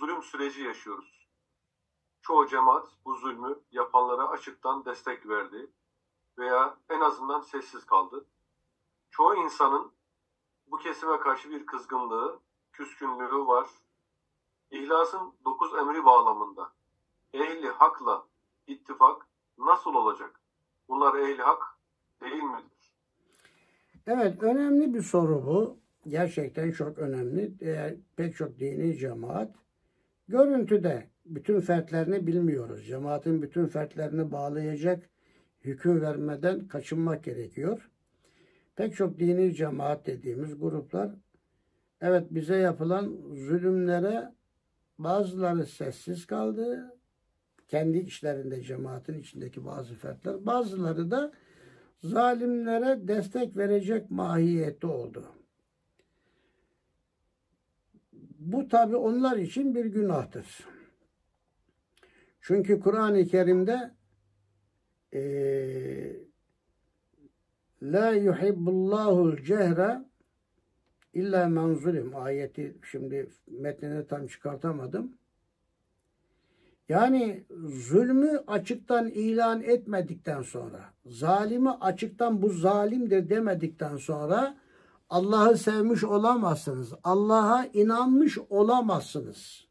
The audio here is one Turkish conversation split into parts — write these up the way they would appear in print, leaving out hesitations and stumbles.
zulüm süreci yaşıyoruz. Çoğu cemaat bu zulmü yapanlara açıktan destek verdi veya en azından sessiz kaldı. Çoğu insanın bu kesime karşı bir kızgınlığı, küskünlüğü var. İhlas'ın 9 emri bağlamında ehli hakla ittifak nasıl olacak? Bunlar ehli hak değil midir? Evet, önemli bir soru bu. Gerçekten çok önemli. Pek çok dini cemaat görüntüde bütün fertlerini bilmiyoruz. Cemaatin bütün fertlerini bağlayacak hüküm vermeden kaçınmak gerekiyor. Pek çok dini cemaat dediğimiz gruplar, evet, bize yapılan zulümlere bazıları sessiz kaldı. Kendi içlerinde cemaatin içindeki bazı fertler, bazıları da zalimlere destek verecek mahiyette oldu. Bu tabi onlar için bir günahtır. Çünkü Kur'an-ı Kerim'de la yuhibbullahul cehre illa men zulim ayeti, şimdi metnini tam çıkartamadım. Yani zulmü açıktan ilan etmedikten sonra, zalimi açıktan bu zalimdir demedikten sonra Allah'ı sevmiş olamazsınız. Allah'a inanmış olamazsınız.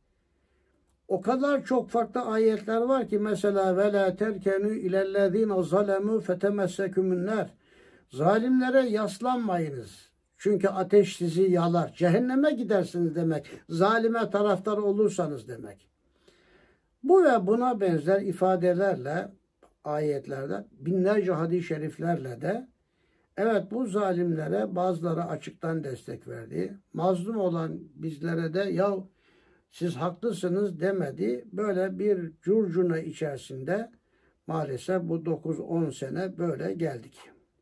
O kadar çok farklı ayetler var ki, mesela ve la terkenu ilellezine zalemu fetemessekumunnar. Zalimlere yaslanmayınız. Çünkü ateş sizi yalar. Cehenneme gidersiniz demek. Zalime taraftar olursanız demek. Bu ve buna benzer ifadelerle, ayetlerde, binlerce hadis-i şeriflerle de evet, bu zalimlere bazıları açıktan destek verdi. Mazlum olan bizlere de ya siz haklısınız demedi. Böyle bir curcuna içerisinde maalesef bu 9-10 sene böyle geldik.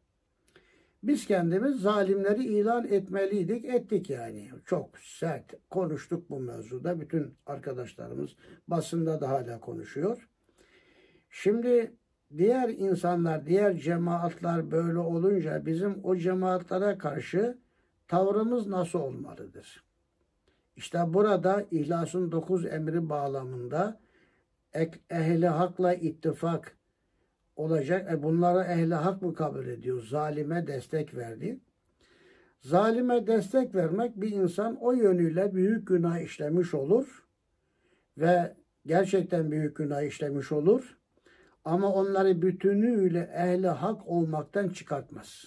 Biz kendimiz zalimleri ilan etmeliydik, ettik yani. Çok sert konuştuk bu mevzuda. Bütün arkadaşlarımız basında da hala konuşuyor. Şimdi diğer insanlar, diğer cemaatler böyle olunca bizim o cemaatlere karşı tavrımız nasıl olmalıdır? İşte burada İhlas'ın 9 emri bağlamında ehli hakla ittifak olacak. Bunlara ehli hak mı kabul ediyor? Zalime destek verdi. Zalime destek vermek, bir insan o yönüyle büyük günah işlemiş olur ve gerçekten büyük günah işlemiş olur. Ama onları bütünüyle ehli hak olmaktan çıkartmaz.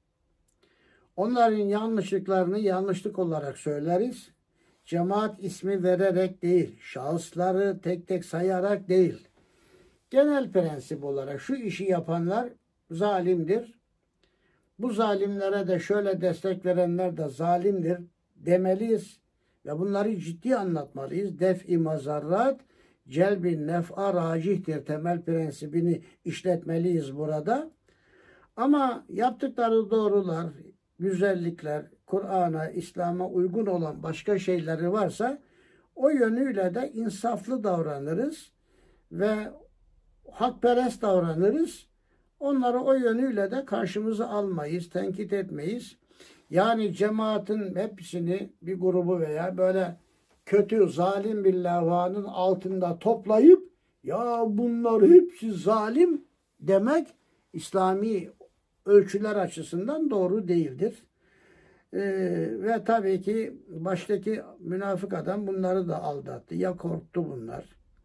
Onların yanlışlıklarını yanlışlık olarak söyleriz. Cemaat ismi vererek değil, şahısları tek tek sayarak değil. Genel prensip olarak şu işi yapanlar zalimdir. Bu zalimlere de şöyle destek verenler de zalimdir demeliyiz. Ve bunları ciddi anlatmalıyız. Def-i mazarrat, celbi nef'a racihtir temel prensibini işletmeliyiz burada. Ama yaptıkları doğrular, güzellikler, Kur'an'a, İslam'a uygun olan başka şeyleri varsa o yönüyle de insaflı davranırız ve hakperest davranırız. Onları o yönüyle de karşımıza almayız, tenkit etmeyiz. Yani cemaatin hepsini, bir grubu veya böyle kötü, zalim bir levhanın altında toplayıp ya bunlar hepsi zalim demek İslami ölçüler açısından doğru değildir. Ve tabii ki baştaki münafık adam bunları da aldattı. Ya korktu bunlar.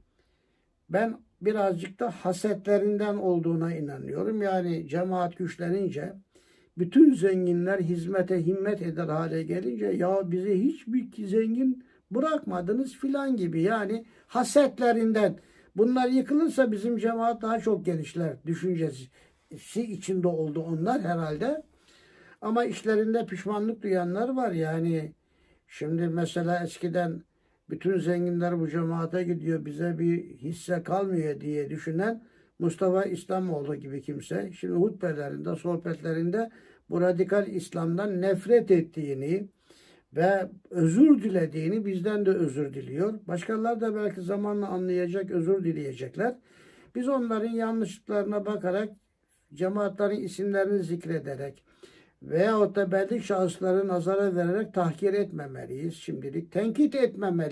Ben birazcık da hasetlerinden olduğuna inanıyorum. Yani cemaat güçlenince, bütün zenginler hizmete himmet eder hale gelince ya bizi hiçbir zengin bırakmadınız filan gibi, yani hasetlerinden. Bunlar yıkılırsa bizim cemaat daha çok genişler düşüncesi içinde oldu onlar herhalde. Ama işlerinde pişmanlık duyanlar var. Yani şimdi mesela eskiden bütün zenginler bu cemaate gidiyor, bize bir hisse kalmıyor diye düşünen Mustafa İslamoğlu gibi kimse şimdi hutbelerinde, sohbetlerinde bu radikal İslam'dan nefret ettiğini ve özür dilediğini, bizden de özür diliyor. Başkaları da belki zamanla anlayacak, özür dileyecekler. Biz onların yanlışlıklarına bakarak, cemaatlerin isimlerini zikrederek veyahut da belli şahısları nazara vererek tahkir etmemeliyiz şimdilik. Tenkit etmemeliyiz.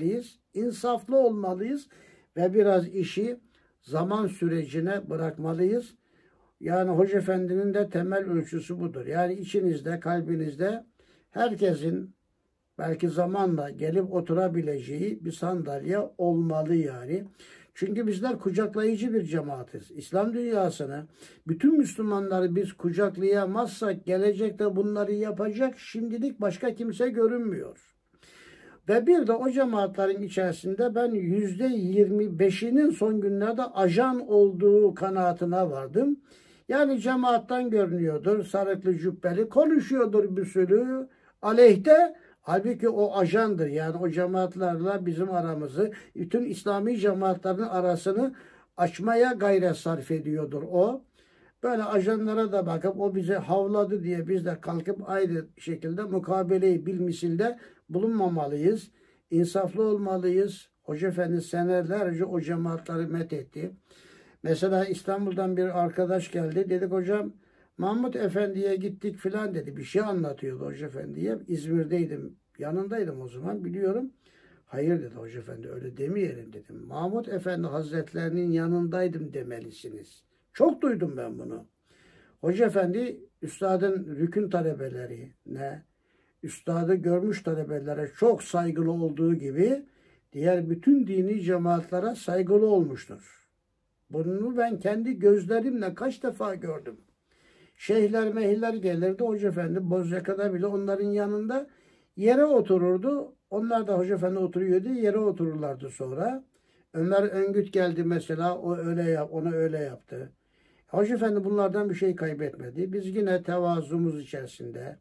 İnsaflı olmalıyız ve biraz işi zaman sürecine bırakmalıyız. Yani Hoca Efendi'nin de temel ölçüsü budur. Yani içinizde, kalbinizde herkesin belki zamanla gelip oturabileceği bir sandalye olmalı yani. Çünkü bizler kucaklayıcı bir cemaatiz. İslam dünyasını, bütün Müslümanları biz kucaklayamazsak gelecekte bunları yapacak şimdilik başka kimse görünmüyor. Ve bir de o cemaatlerin içerisinde ben %25'inin son günlerde ajan olduğu kanaatine vardım. Yani cemaattan görünüyordur, sarıklı cübbeli, konuşuyordur bir sürü aleyhte. Halbuki o ajandır. Yani o cemaatlerle bizim aramızı, bütün İslami cemaatlerin arasını açmaya gayret sarf ediyordur o. Böyle ajanlara da bakıp o bize havladı diye biz de kalkıp aynı şekilde mukabeleyi bilmisilde bulunmamalıyız. İnsaflı olmalıyız. Hoca Efendi senelerce o cemaatleri methetti. Mesela İstanbul'dan bir arkadaş geldi. Dedik hocam Mahmut Efendi'ye gittik filan dedi. Bir şey anlatıyordu Hoca Efendi'ye. İzmir'deydim. Yanındaydım o zaman biliyorum. Hayır dedi Hoca Efendi öyle demeyelim dedim. Mahmut Efendi Hazretlerinin yanındaydım demelisiniz. Çok duydum ben bunu. Hoca Efendi üstadın rükün talebelerine, üstadı görmüş talebelere çok saygılı olduğu gibi diğer bütün dini cemaatlere saygılı olmuştur. Bunu ben kendi gözlerimle kaç defa gördüm. Şeyhler mehiller gelirdi. Hoca Efendi Bozyaka'da bile onların yanında yere otururdu. Onlar da Hoca Efendi oturuyordu. Yere otururlardı sonra. Ömer Öngüt geldi mesela. O öyle yap, onu öyle yaptı. Hoca Efendi bunlardan bir şey kaybetmedi. Biz yine tevazumuz içerisinde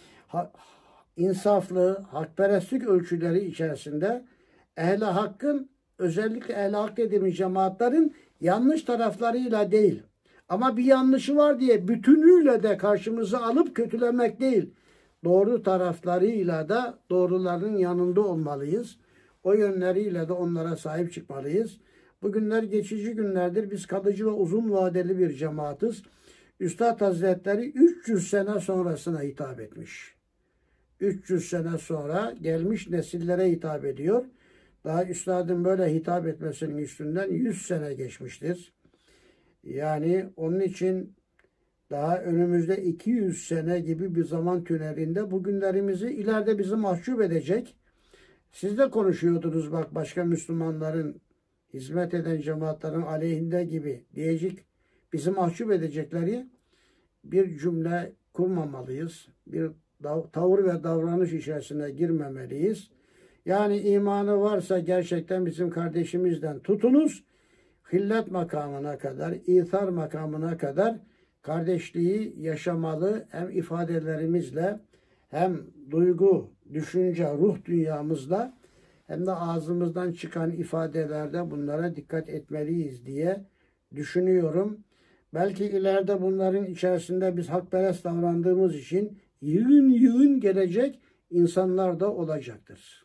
insaflı, hakperestlik ölçüleri içerisinde ehl-i hakkın, özellikle ehl-i hak dediğimiz cemaatlerin yanlış taraflarıyla değil. Ama bir yanlışı var diye bütünüyle de karşımıza alıp kötülemek değil. Doğru taraflarıyla da doğruların yanında olmalıyız. O yönleriyle de onlara sahip çıkmalıyız. Bu günler geçici günlerdir. Biz kalıcı ve uzun vadeli bir cemaatiz. Üstad Hazretleri 300 sene sonrasına hitap etmiş. 300 sene sonra gelmiş nesillere hitap ediyor. Daha üstadın böyle hitap etmesinin üstünden 100 sene geçmiştir. Yani onun için daha önümüzde 200 sene gibi bir zaman tünelinde bugünlerimizi ileride bizi mahcup edecek. Siz de konuşuyordunuz bak başka Müslümanların hizmet eden cemaatlerin aleyhinde gibi diyecek bizi mahcup edecekleri bir cümle kurmamalıyız. Bir tavır ve davranış içerisine girmemeliyiz. Yani imanı varsa gerçekten bizim kardeşimizden tutunuz. Hillet makamına kadar, ithar makamına kadar kardeşliği yaşamalı hem ifadelerimizle hem duygu, düşünce, ruh dünyamızla hem de ağzımızdan çıkan ifadelerde bunlara dikkat etmeliyiz diye düşünüyorum. Belki ileride bunların içerisinde biz hakperest davrandığımız için yığın yığın gelecek insanlar da olacaktır.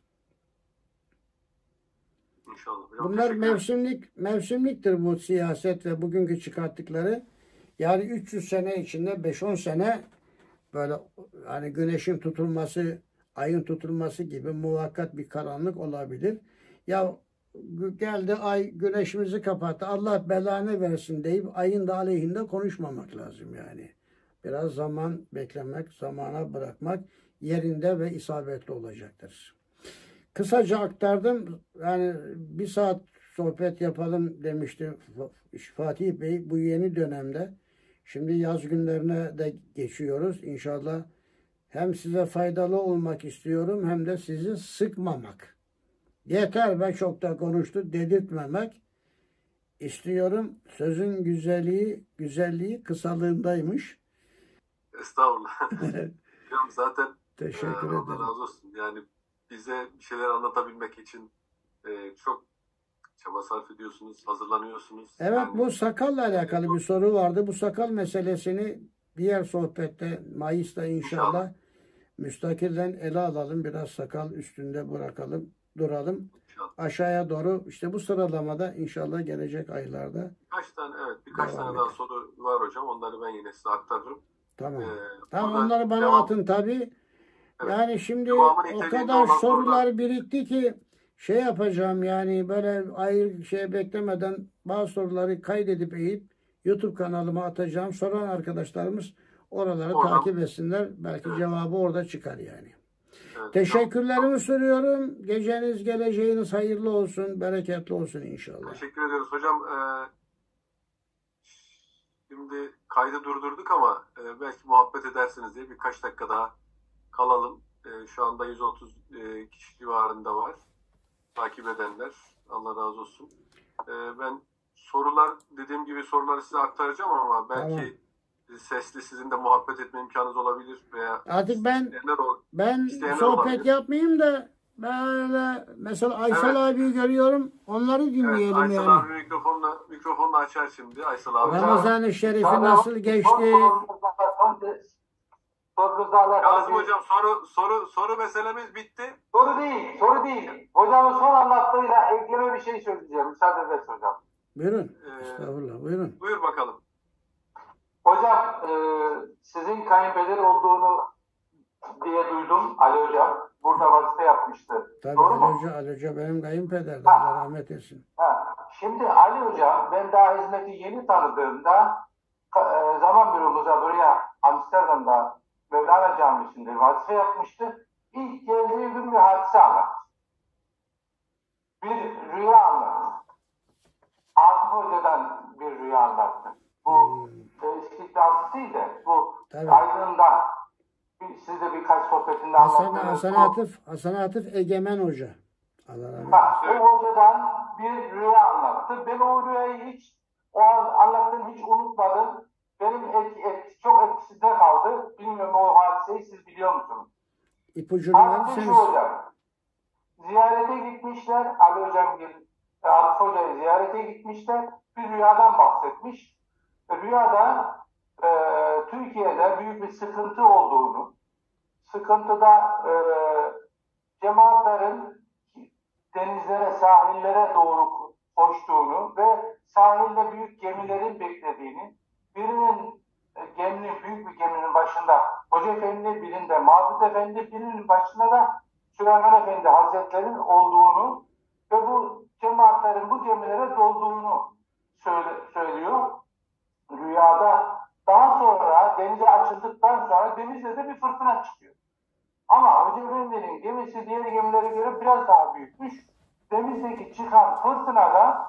İnşallah. Hocam, Bunlar mevsimliktir bu siyaset ve bugünkü çıkarttıkları. Yani 300 sene içinde 5-10 sene böyle hani güneşin tutulması, ayın tutulması gibi muvakkat bir karanlık olabilir. Ya geldi ay güneşimizi kapattı. Allah belanı versin deyip ayın da aleyhinde konuşmamak lazım yani. Biraz zaman beklemek, zamana bırakmak yerinde ve isabetli olacaktır. Kısaca aktardım. Yani bir saat sohbet yapalım demişti Fatih Bey bu yeni dönemde. Şimdi yaz günlerine de geçiyoruz. İnşallah hem size faydalı olmak istiyorum hem de sizi sıkmamak. Yeter be çok da konuştu dedirtmemek istiyorum. Sözün güzelliği kısalığındaymış. Estağfurullah. Hocam zaten Teşekkür Allah ederim. razı olsun. Yani bize bir şeyler anlatabilmek için çok çaba sarf ediyorsunuz, hazırlanıyorsunuz. Evet Yani, bu sakalla alakalı bir soru vardı. Bu sakal meselesini diğer sohbette Mayıs'ta inşallah müstakilden ele alalım. Biraz sakal üstünde bırakalım, duralım. inşallah. Aşağıya doğru işte bu sıralamada inşallah gelecek aylarda. Birkaç Devam tane daha edelim. soru var hocam. Onları ben yine size aktarırım. Tamam. Ee, Tamam burada onları bana devam- atın tabii. Evet. Yani şimdi Devamı o niteliğinde kadar olan sorular birikti ki şey yapacağım yani böyle ayrı şey beklemeden bazı soruları kaydedip YouTube kanalıma atacağım. Soran arkadaşlarımız oraları Oradan, takip etsinler. Belki evet, cevabı orada çıkar yani. evet hocam. Teşekkürlerimi sunuyorum. Geceniz, geleceğiniz hayırlı olsun, bereketli olsun inşallah. Teşekkür ediyoruz hocam. Şimdi kaydı durdurduk ama belki muhabbet edersiniz diye birkaç dakika daha kalalım. Şu anda 130 kişi civarında var. Takip edenler. Allah razı olsun. Ben sorular, dediğim gibi soruları size aktaracağım ama belki sesli sizin de muhabbet etme imkanınız olabilir veya Artık ben isteyenler sohbet olabilir. yapmayayım da böyle mesela Aysel abiyi görüyorum. Onları Evet, dinleyelim Aysel yani. abi mikrofonla açar şimdi. Aysel abi. Ramazan-ı Şerif'i nasıl geçti? Sorunuzla alakalı Kazım hocam soru meselemiz bitti. soru değil. Hocamın son anlattığıyla ekleme bir şey söyleyeceğim. Müsaade ederseniz hocam. Buyurun. Estağfurullah. Buyurun. Buyur bakalım. Hocam sizin kayınpeder olduğunu diye duydum Ali hocam. Burada vazife yapmıştı. Tabii Doğru mu? Ali Hoca benim kayınpederdim. Allah rahmet etsin. Şimdi Ali hocam ben daha hizmeti yeni tanıdığımda zaman büromuza buraya Amsterdam'da Mevlana Camisi'nde vazife yapmıştı. İlk geldiği gün bir hadise anlattı. Bir rüya anlattı. Atıf Hoca'dan bir rüya anlattı. Bu İstiklal değil de bu Tabii. Aydın'da siz de birkaç sohbetinde anlattınız. Hasan Atıf Egemen Hoca. Allah rahmet etsin. O hocadan bir rüya anlattı. Ben o rüyayı o anlattığımı hiç unutmadım. Benim çok etkisinde kaldı. Bilmiyorum o hadiseyi siz biliyor musunuz? İpucunu verirseniz. Hocam. Ziyarete gitmişler. Ali hocam Atıf Hoca'yı ziyarete gitmişler. Bir rüyadan bahsetmiş. Rüyada Türkiye'de büyük bir sıkıntı olduğunu, sıkıntıda cemaatlerin denizlere, sahillere doğru koştuğunu ve sahilde büyük gemilerin beklediğini, birinin büyük bir geminin başında Hoca Efendi, birinde Mahmud Efendi, birinin başında da Süleyman Efendi Hazretleri'nin olduğunu ve bu cemaatlerin bu gemilere dolduğunu söylüyor rüyada. Daha sonra denize açıldıktan sonra denizde de bir fırtına çıkıyor. Ama Hoca Efendi'nin gemisi diğer gemilere göre biraz daha büyükmüş. Denizdeki çıkan fırtınada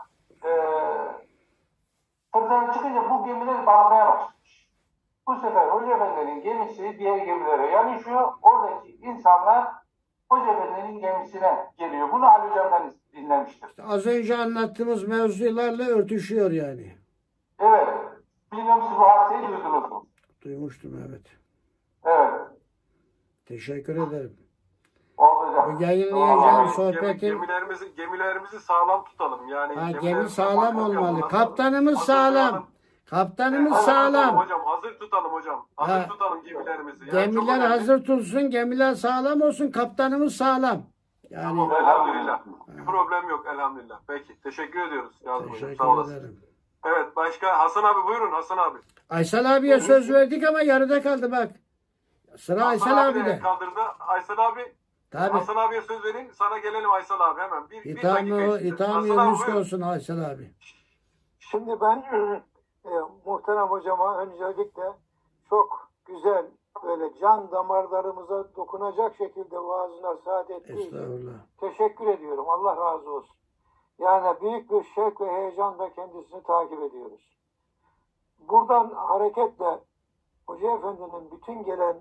fırtına çıkınca bu gemiler batmaya başlamış. Bu sefer Hoca Efendi'nin gemisi diğer gemilere yanaşıyor. Oradaki insanlar Hoca Efendi'nin gemisine geliyor. Bunu Ali Hocam'dan dinlemiştim. İşte az önce anlattığımız mevzularla örtüşüyor yani. Evet. Bilmiyorum siz bu hadiseyi duydunuz mu? Duymuştum evet. Evet. Teşekkür ederim. Oldu hocam. Bu yayınlayacağım sohbetin. Gemilerimizi sağlam tutalım. Yani gemi sağlam olmalı. Hazır Kaptanımız sağlam. tutalım. Kaptanımız Hazır tutalım sağlam. hocam. Hazır tutalım hocam. Hazır tutalım gemilerimizi. Yani Gemiler çok önemli. hazır tutsun. Gemiler sağlam olsun. Kaptanımız sağlam. Yani Tamam, elhamdülillah. Bir problem yok elhamdülillah. Peki. Teşekkür ediyoruz. Yazım hocam. Sağ teşekkür olasın. ederim. Evet. Başka Hasan abi buyurun Hasan abi. Aysel abiye söz verdik ama yarıda kaldı bak. Sıra Aysel abi de abide. kaldırdı. Aysel abi. Tabii. Hasan abiye söz vereyim. Sana gelelim Aysel abi hemen. Bir dakika İthamı içinde. Hasan abi Yunus buyurun. olsun Aysel abi. Şimdi ben muhterem hocama öncelikle çok güzel böyle can damarlarımıza dokunacak şekilde vaazına saat ettiği için Estağfurullah. teşekkür ediyorum. Allah razı olsun. Yani büyük bir şevk ve heyecanla kendisini takip ediyoruz. Buradan hareketle Hoca Efendi'nin bütün gelen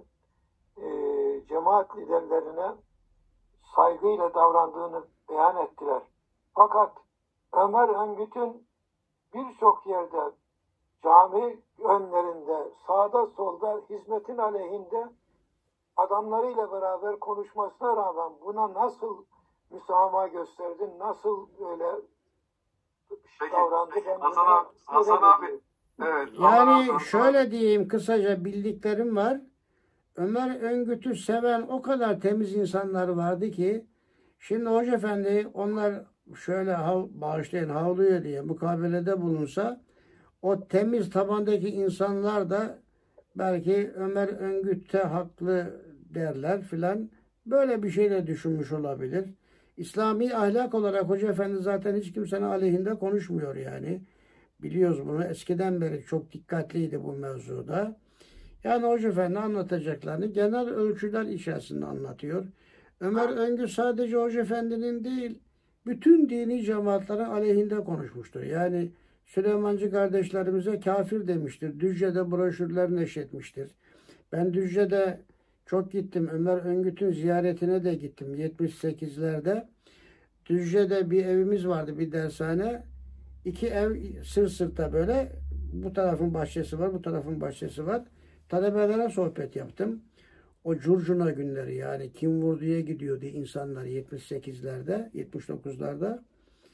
cemaat liderlerine saygıyla davrandığını beyan ettiler. Fakat Ömer Öngüt'ün birçok yerde cami önlerinde, sağda solda hizmetin aleyhinde adamlarıyla beraber konuşmasına rağmen buna nasıl müsamaha gösterdin, nasıl böyle davrandı? Ben Hasan abi. Evet. Yani şöyle diyeyim kısaca bildiklerim var. Ömer Öngüt'ü seven o kadar temiz insanlar vardı ki şimdi Hoca Efendi onlar şöyle bağışlayın havluyor diye mukabelede bulunsa o temiz tabandaki insanlar da belki Ömer Öngüt'te haklı derler filan. Böyle bir şey de düşünmüş olabilir. İslami ahlak olarak Hoca Efendi zaten hiç kimsenin aleyhinde konuşmuyor yani. Biliyoruz bunu. Eskiden beri çok dikkatliydi bu mevzuda. Yani Hoca Efendi anlatacaklarını genel ölçüler içerisinde anlatıyor. Ömer Öngü sadece Hoca Efendi'nin değil, bütün dini cemaatlerin aleyhinde konuşmuştur. Yani Süleymancı kardeşlerimize kafir demiştir. Düzce'de broşürler neşretmiştir. Ben Düzce'de çok gittim. Ömer Öngüt'ün ziyaretine de gittim 78'lerde. Düzce'de bir evimiz vardı, bir dershane. İki ev sırt sırta böyle. Bu tarafın bahçesi var, bu tarafın bahçesi var. Talebelere sohbet yaptım. O curcuna günleri yani kim vurduya gidiyordu insanlar 78'lerde, 79'larda.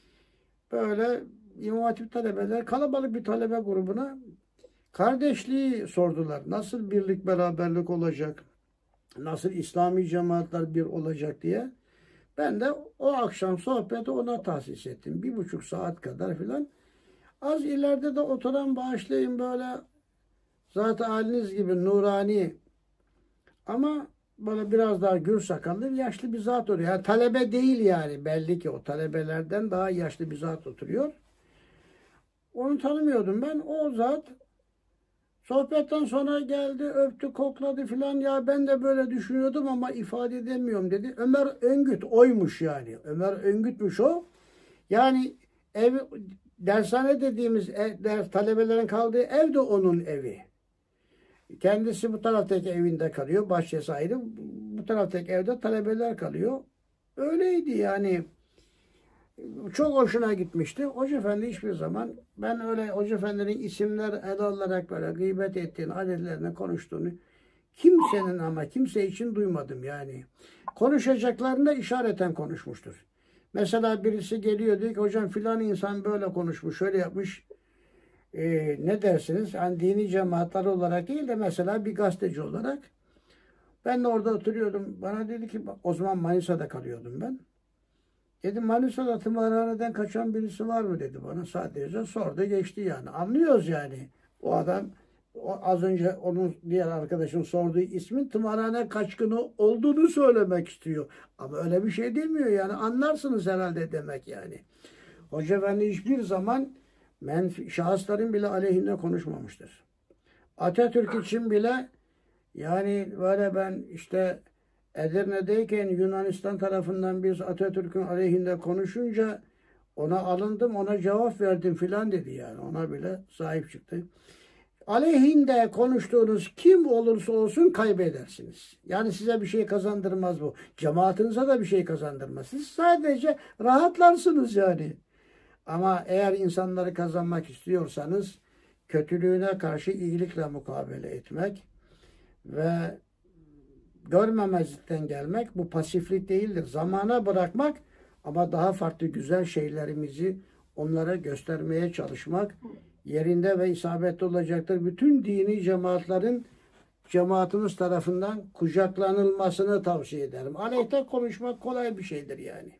Böyle İmam Hatip talebeler, kalabalık bir talebe grubuna kardeşliği sordular. Nasıl birlik beraberlik olacak? Nasıl İslami cemaatler bir olacak diye. Ben de o akşam sohbeti ona tahsis ettim. 1,5 saat kadar filan. Az ileride de oturan bağışlayın böyle zaten haliniz gibi nurani ama böyle biraz daha gür sakallı yaşlı bir zat oluyor. Yani talebe değil yani belli ki o talebelerden daha yaşlı bir zat oturuyor. Onu tanımıyordum ben. O zat sohbetten sonra geldi, öptü, kokladı filan. Ya ben de böyle düşünüyordum ama ifade edemiyorum dedi. Ömer Öngüt oymuş yani. Ömer Öngüt'müş o. Yani ev, dershane dediğimiz talebelerin kaldığı ev de onun evi. Kendisi bu taraftaki evinde kalıyor. Bahçesi ayrı. Bu taraftaki evde talebeler kalıyor. Öyleydi yani. Çok hoşuna gitmişti. Hoca Efendi hiçbir zaman ben öyle Hoca Efendi'nin isimler ele alarak böyle gıybet ettiğini, adetlerini konuştuğunu kimsenin ama kimse için duymadım yani. Konuşacaklarında işareten konuşmuştur. Mesela birisi geliyor diyor ki hocam filan insan böyle konuşmuş, şöyle yapmış. Ne dersiniz? Hani dini cemaatler olarak değil de mesela bir gazeteci olarak. Ben de orada oturuyordum. Bana dedi ki o zaman Manisa'da kalıyordum ben. Dedim Manisa'da tımarhaneden kaçan birisi var mı dedi bana. Sadece sordu geçti yani. Anlıyoruz yani. O adam az önce onun diğer arkadaşın sorduğu ismin tımarhane kaçkını olduğunu söylemek istiyor. Ama öyle bir şey demiyor yani. Anlarsınız herhalde demek yani. Hoca Efendi hiçbir zaman şahısların bile aleyhinde konuşmamıştır. Atatürk için bile yani böyle ben işte Edirne'deyken Yunanistan tarafından biz Atatürk'ün aleyhinde konuşunca ona alındım, ona cevap verdim filan dedi yani. Ona bile sahip çıktı. Aleyhinde konuştuğunuz kim olursa olsun kaybedersiniz. Yani size bir şey kazandırmaz bu. Cemaatinize de bir şey kazandırmaz. Siz sadece rahatlarsınız yani. Ama eğer insanları kazanmak istiyorsanız kötülüğüne karşı iyilikle mukabele etmek ve görmemezlikten gelmek bu pasiflik değildir. Zamana bırakmak ama daha farklı güzel şeylerimizi onlara göstermeye çalışmak yerinde ve isabetli olacaktır. Bütün dini cemaatimiz tarafından kucaklanılmasını tavsiye ederim. Aleyhte konuşmak kolay bir şeydir yani.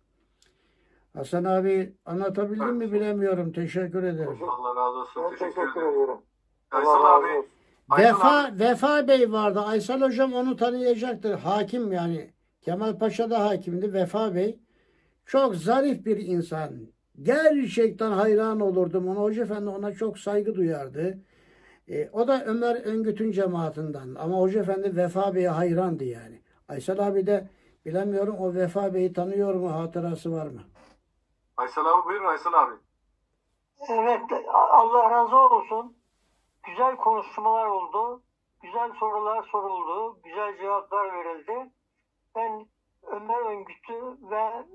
Hasan abi anlatabildim mi bilemiyorum. Teşekkür ederim. Allah razı olsun. Ben teşekkür ederim. Aysal Allah abi. razı olsun. Vefa Bey vardı. Aysal hocam onu tanıyacaktır. Hakim yani. Kemal Paşa da hakimdi. Vefa Bey. Çok zarif bir insan. Gerçekten hayran olurdum ona. Hoca Efendi ona çok saygı duyardı. O da Ömer Öngüt'ün cemaatinden. Ama Hoca Efendi Vefa Bey'e hayrandı yani. Aysal abi de bilemiyorum o Vefa Bey'i tanıyor mu? Hatırası var mı? Aysal abi buyurun Aysal abi. Evet, Allah razı olsun. Güzel konuşmalar oldu. Güzel sorular soruldu. Güzel cevaplar verildi. Ben Ömer Öngüt'ü ve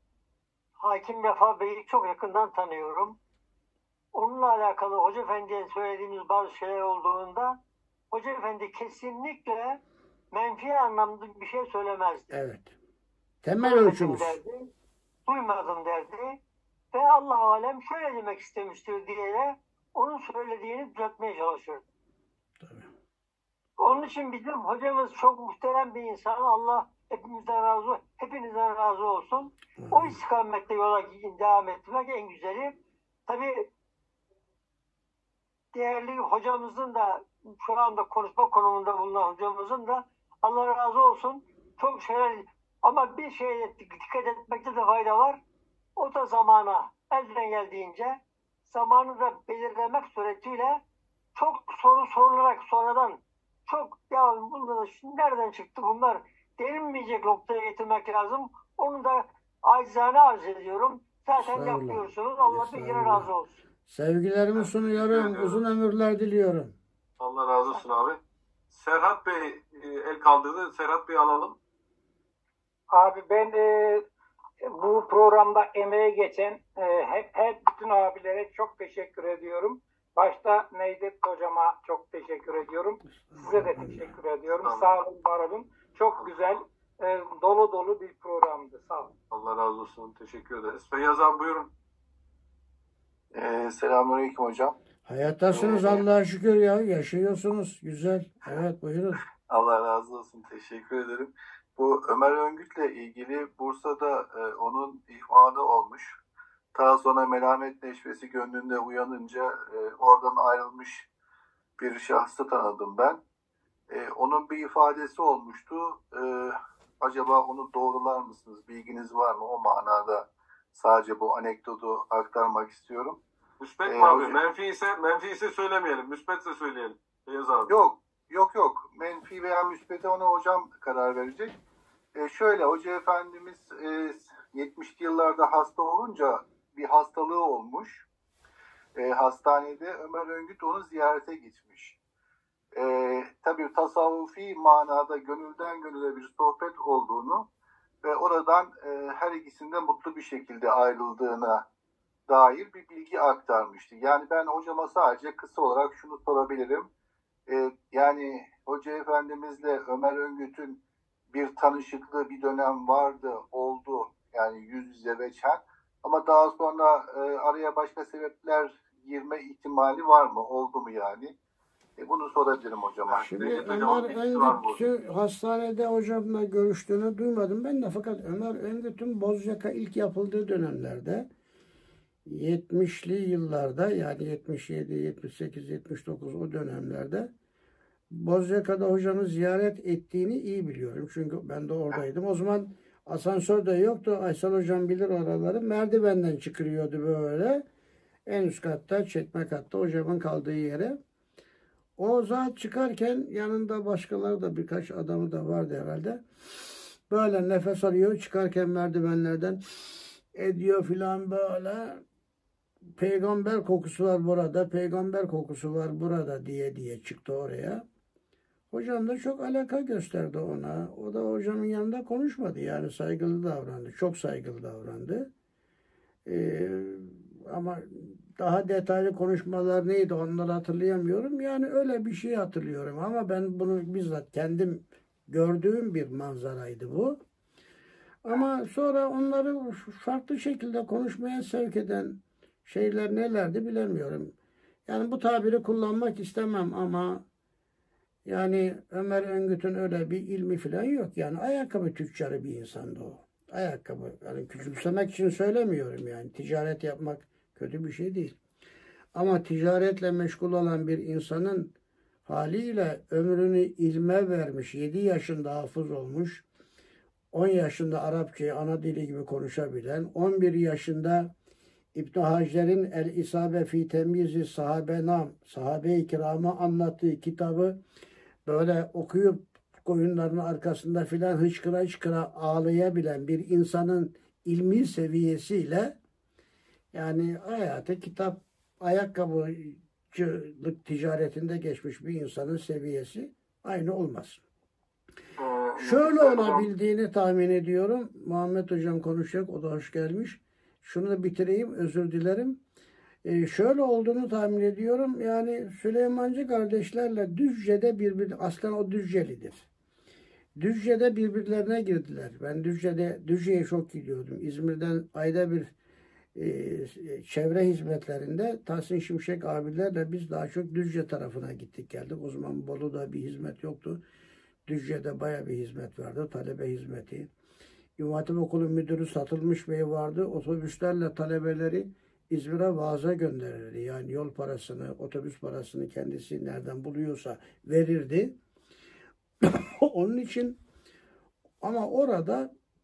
Hakim Vefa Bey'i çok yakından tanıyorum. Onunla alakalı Hoca Efendi'ye söylediğimiz bazı şeyler olduğunda Hoca Efendi kesinlikle menfi anlamda bir şey söylemezdi. Evet. Temel ölçümüz. Derdi, duymadım derdi ve Allah alem şöyle demek istemiştir diye onun söylediğini düzeltmeye çalışırdı. Tabii. Onun için bizim hocamız çok muhterem bir insan. Allah hepinizden razı olsun. O istikamette yola devam etmek en güzeli. Tabii değerli hocamızın da şu anda konuşma konumunda bulunan hocamızın da Allah razı olsun çok şeyler Ama bir şeye dikkat etmekte de fayda var. O da zamana elden geldiğince zamanı da belirlemek suretiyle çok soru sorularak sonradan çok ya bunlar nereden çıktı bunlar denilmeyecek noktaya getirmek lazım. Onu da acizane arz ediyorum. Zaten Estağfurullah. yapıyorsunuz. Allah bir yere Estağfurullah. razı olsun. Sevgilerimi Teşekkür sunuyorum. ediyorum. Uzun ömürler diliyorum. Allah razı olsun abi. Serhat Bey el kaldırdı. Serhat Bey'i alalım. Abi ben bu programda emeği geçen hep bütün abilere çok teşekkür ediyorum. Başta Necdet hocama çok teşekkür ediyorum. Size de teşekkür ediyorum. Tamam. Sağ olun, var olun. Çok güzel, dolu dolu bir programdı. Sağ olun. Allah razı olsun. Teşekkür ederiz. Feyyaz abi buyurun. Selamünaleyküm hocam. Hayattasınız Allah'a şükür ya. Yaşıyorsunuz. Güzel. Evet buyurun. Allah razı olsun. Teşekkür ederim. Bu Ömer Öngüt'le ilgili Bursa'da onun ihvanı olmuş. Daha sonra merhamet neşvesi gönlünde uyanınca oradan ayrılmış bir şahsı tanıdım ben. Onun bir ifadesi olmuştu. Acaba onu doğrular mısınız? Bilginiz var mı? O manada sadece bu anekdotu aktarmak istiyorum. Müspet mi abi? hocam. Menfi ise söylemeyelim. Müspetse söyleyelim. Feyyaz abi. Yok. Menfi veya müspete ona hocam karar verecek. Şöyle, Hoca Efendimiz 70'li yıllarda hasta olunca bir hastalığı olmuş. Hastanede Ömer Öngüt onu ziyarete gitmiş. Tabii tasavvufi manada gönülden gönüle bir sohbet olduğunu ve oradan her ikisinde mutlu bir şekilde ayrıldığına dair bir bilgi aktarmıştı. Yani ben hocama sadece kısa olarak şunu sorabilirim. Yani Hoca Efendimizle Ömer Öngüt'ün bir tanışıklığı bir dönem vardı, oldu. Yani yüz yüze veçhen. Ama daha sonra araya başka sebepler girme ihtimali var mı? Oldu mu yani? Bunu sorabilirim hocama. Şimdi Necdet hocamın Ömer bilgisi var mı bu? Öngüt'ü hastanede hocamla görüştüğünü duymadım ben de, fakat Ömer Öngüt'ün Bozyaka ilk yapıldığı dönemlerde 70'li yıllarda, yani 77, 78, 79 o dönemlerde Bozyaka'da hocamı ziyaret ettiğini iyi biliyorum. Çünkü ben de oradaydım. O zaman asansör de yoktu. Aysel hocam bilir oraları. Merdivenden çıkılıyordu böyle. En üst katta, çekme katta hocamın kaldığı yere. O zat çıkarken yanında başkaları da, birkaç adamı da vardı herhalde. Böyle nefes alıyor. Çıkarken merdivenlerden ediyor filan böyle. Peygamber kokusu var burada, peygamber kokusu var burada diye çıktı oraya. Hocam da çok alaka gösterdi ona. O da hocamın yanında konuşmadı. Yani saygılı davrandı. Çok saygılı davrandı. Ama daha detaylı konuşmalar neydi onları hatırlayamıyorum. Yani öyle bir şey hatırlıyorum. Ama ben bunu bizzat kendim gördüğüm bir manzaraydı bu. Ama sonra onları farklı şekilde konuşmaya sevk eden şeyler nelerdi bilemiyorum. Yani bu tabiri kullanmak istemem ama yani Ömer Öngüt'ün öyle bir ilmi falan yok. Yani ayakkabı tüccarı bir insandı o. Ayakkabı. Yani küçümsemek için söylemiyorum yani. Ticaret yapmak kötü bir şey değil. Ama ticaretle meşgul olan bir insanın haliyle ömrünü ilme vermiş, 7 yaşında hafız olmuş, 10 yaşında Arapçayı ana dili gibi konuşabilen, 11 yaşında İbn Hacer'in El-İsabe fi Temyizi Sahabe-i Kiram'ı anlattığı kitabı böyle okuyup koyunların arkasında filan hıçkıra ağlayabilen bir insanın ilmi seviyesiyle, yani hayatı kitap, ayakkabıcılık ticaretinde geçmiş bir insanın seviyesi aynı olmaz. Şöyle olabildiğini tahmin ediyorum. Muhammed Hocam konuşacak. O da hoş gelmiş. Şunu da bitireyim. Özür dilerim. Şöyle olduğunu tahmin ediyorum. Yani Süleymancı kardeşlerle Düzce'de aslen o Düzcelidir. Düzce'de birbirlerine girdiler. Ben Düzce'ye çok gidiyordum. İzmir'den ayda bir çevre hizmetlerinde Tahsin Şimşek abilerle biz daha çok Düzce tarafına gittik geldik. O zaman Bolu'da bir hizmet yoktu. Düzce'de baya bir hizmet vardı. Talebe hizmeti. İmam Hatip Okulu müdürü Satılmış Bey vardı. Otobüslerle talebeleri İzmir'e vaaza gönderirdi. Yani yol parasını, otobüs parasını kendisi nereden buluyorsa verirdi. Onun için ama orada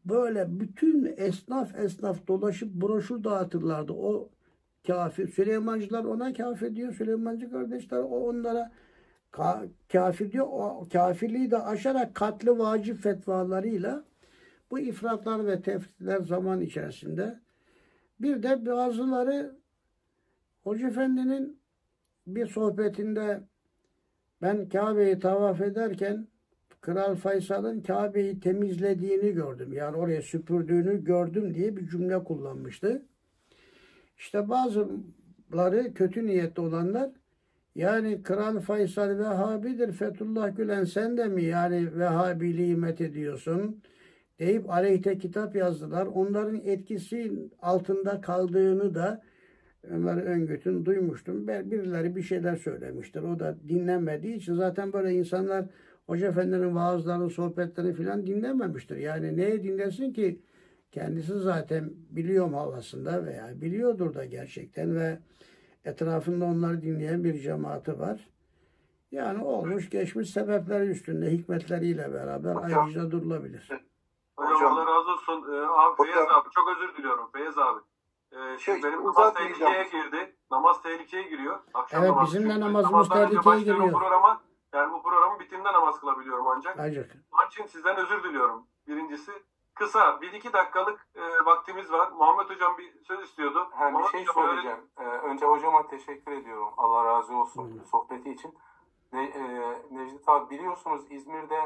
böyle bütün esnaf dolaşıp broşür dağıtırlardı. O kafir, Süleymancılar ona kafir diyor. Süleymancı kardeşler o onlara kafir diyor. O kafirliği de aşarak katli vacip fetvalarıyla bu ifratlar ve tefsirler zaman içerisinde bir de bazıları Hoca Efendi'nin bir sohbetinde ben Kabe'yi tavaf ederken Kral Faysal'ın Kabe'yi temizlediğini gördüm. Yani oraya süpürdüğünü gördüm diye bir cümle kullanmıştı. İşte bazıları kötü niyetli olanlar yani Kral Faysal Vehhabidir. Fethullah Gülen sen de mi yani Vehhabiliği met ediyorsun deyip aleyhte kitap yazdılar. Onların etkisi altında kaldığını da Ömer Öngüt'ün duymuştum. Birileri bir şeyler söylemiştir. O da dinlenmediği için zaten böyle insanlar Hoca Efendi'nin vaazlarını, sohbetlerini filan dinlememiştir. Yani neye dinlesin ki? Kendisi zaten biliyorum havasında veya biliyordur da gerçekten ve etrafında onları dinleyen bir cemaati var. Yani olmuş geçmiş sebepleri üstünde hikmetleriyle beraber ayrıca durulabilir. Hocam Allah razı olsun. Abi Feyyaz abi çok özür diliyorum. Feyyaz abi. Şimdi benim namaz tehlikeye girdi. Namaz tehlikeye giriyor. Akşam Evet namazı. bizim de Çünkü namazımız namazdan önce tehlikeye başlıyorum giriyor. programa. Yani bu programın bitiminde namaz kılabiliyorum ancak. Acık. Onun için sizden özür diliyorum. Birincisi kısa 1-2 dakikalık vaktimiz var. Muhammed Hocam bir söz istiyordu. Bir şey söyleyeceğim. Önce hocama teşekkür ediyorum. Allah razı olsun sohbeti için. Necdet abi biliyorsunuz İzmir'de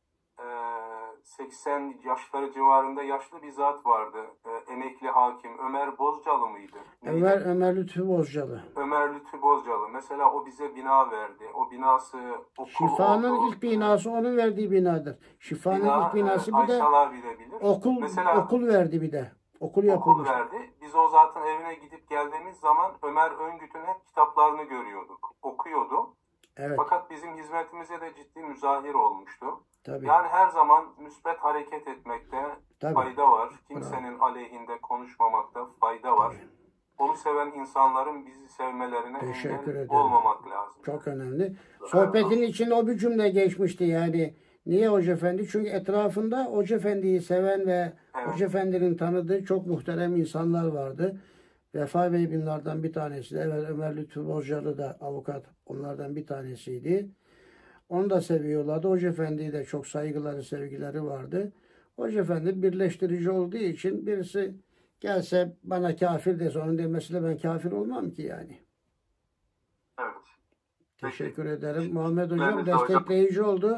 80 yaşları civarında yaşlı bir zat vardı. Emekli hakim Ömer Bozcalı mıydı? Ömer Lütfü Bozcalı. Ömer Lütfü Bozcalı. Mesela o bize bina verdi. O binası okul Şifa'nın oldu. ilk binası onun verdiği binadır. Şifa'nın ilk binası bir de Ayşalar bilebilir. okul verdi bir de. Okul Okul yapılmış. verdi. Biz o zatın evine gidip geldiğimiz zaman Ömer Öngüt'ün hep kitaplarını görüyorduk. Okuyordu. Evet. Fakat bizim hizmetimize de ciddi müzahir olmuştu. Tabii. Yani her zaman müsbet hareket etmekte Tabii. fayda var. Kimsenin aleyhinde konuşmamakta fayda var. Onu seven insanların bizi sevmelerine engel olmamak lazım. Çok önemli. Sohbetin içinde o bir cümle geçmişti yani. Niye Hoca Efendi? Çünkü etrafında Hoca Efendi'yi seven ve Hoca Efendi'nin tanıdığı çok muhterem insanlar vardı. Vefa Bey bunlardan bir tanesi de. Evet, Ömer Lütfü Bozcalı da avukat onlardan bir tanesiydi. Onu da seviyorlardı. Hoca Efendi'ye de çok saygıları, sevgileri vardı. Hoca Efendi birleştirici olduğu için birisi gelse bana kafir dese onun demesiyle ben kafir olmam ki yani. Evet. Teşekkür ederim. Muhammed Hocam destekleyici oldu.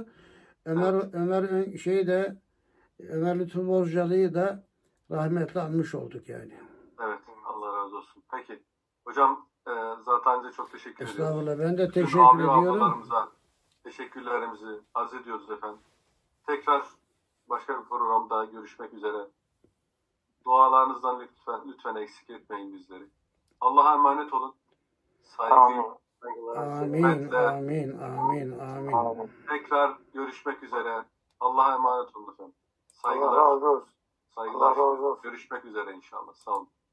Ömer Lütfü Bozcalı'yı da rahmetle anmış olduk yani. Evet. Allah razı olsun. Peki. Hocam zaten çok teşekkür ediyoruz. Estağfurullah. Ben de teşekkür Abi ediyorum. ablalarımıza teşekkürlerimizi arz ediyoruz efendim. Tekrar başka bir programda görüşmek üzere. Dualarınızdan lütfen eksik etmeyin bizleri. Allah'a emanet olun. Amin. Tekrar görüşmek üzere. Allah'a emanet olun efendim. Saygılar. Allah razı olsun. Saygılar. Allah razı olsun. Görüşmek üzere inşallah. Sağ olun.